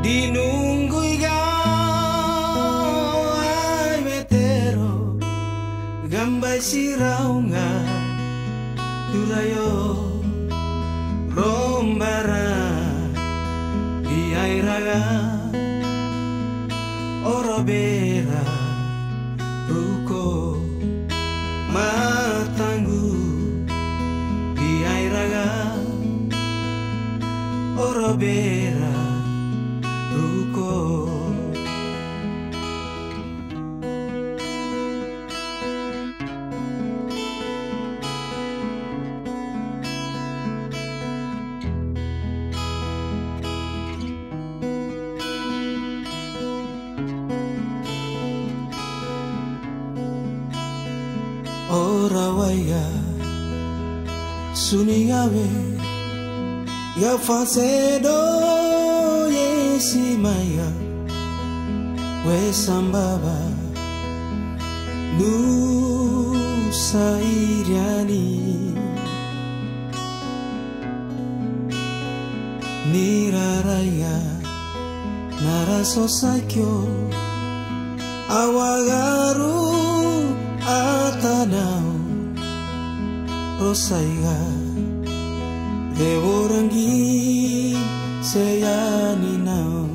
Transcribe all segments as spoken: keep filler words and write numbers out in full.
Dinunggu ikaw ay metero gambay siraw nga durayo rombara di ay raga orobera ruko matanggu di ay raga orobera ruko. Ora waya sunigawe ya facedo yesi maya we sambaba nusa iriani niraraya naraso sakyo awagaru atanau rosaiga devorangi seyaninau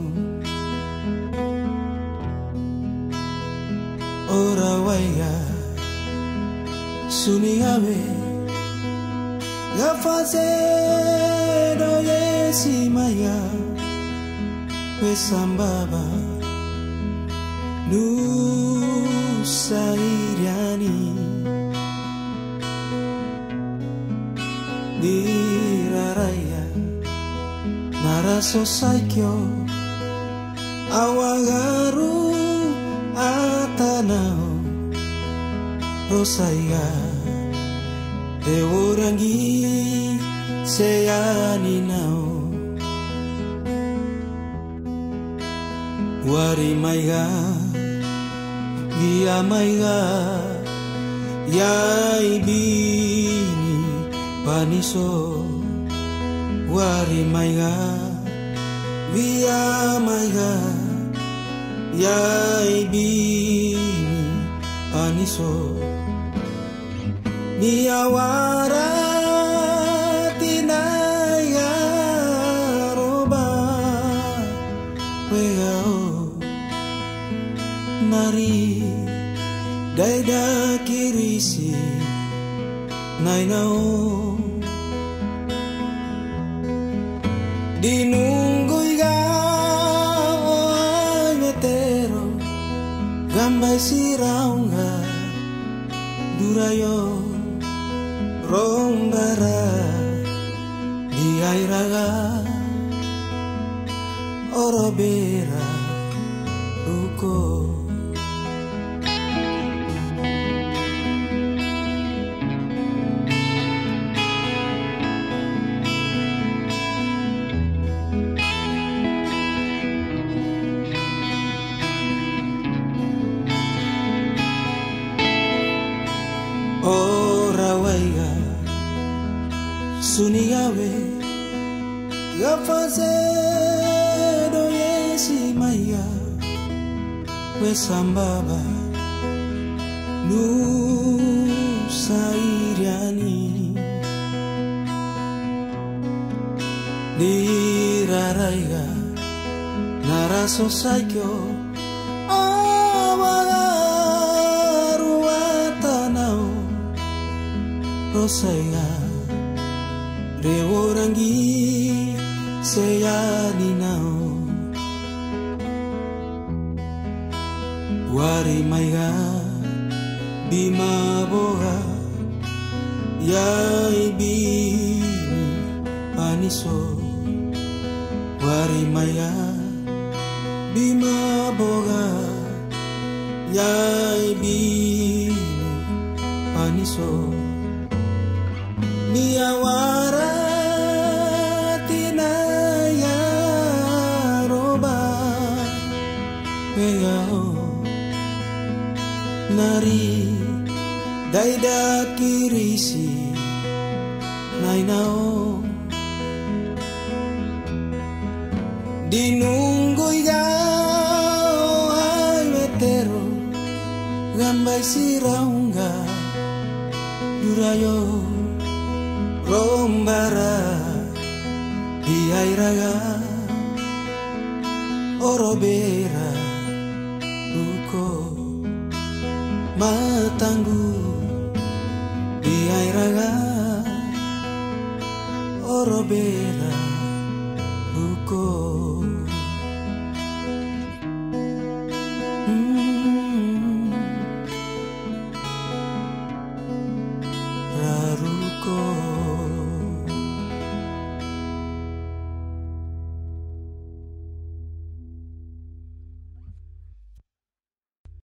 ora waya sunigawe gafase do yesi maya pesambaba nusa iriani diraraya naraso saikyo awagaru atanao rosaiga devorangi seyaninao wari maiga Via maiga yai bini paniso wari maiga via maiga yai bini paniso niawara tinaya roba wegao nari daida kirisi nainao dinunggu ikaw ay metero gambay siraw nga durayo rombara di ay raga orobera ruko. Ora waya sunigawe gafase do yesi maya we sambaba nusa iriani diraraiga naraso saikyo awagaru atanao rosaiga devorangi seyaninao wari maiga bima boga yai bini paniso wari maiga bima boga yai bini paniso niawara tinaya roba wegao nari daida kirisi nainao dinunggu siraunga durayo rombara di airaga orobera ruko matanggu di airaga orobera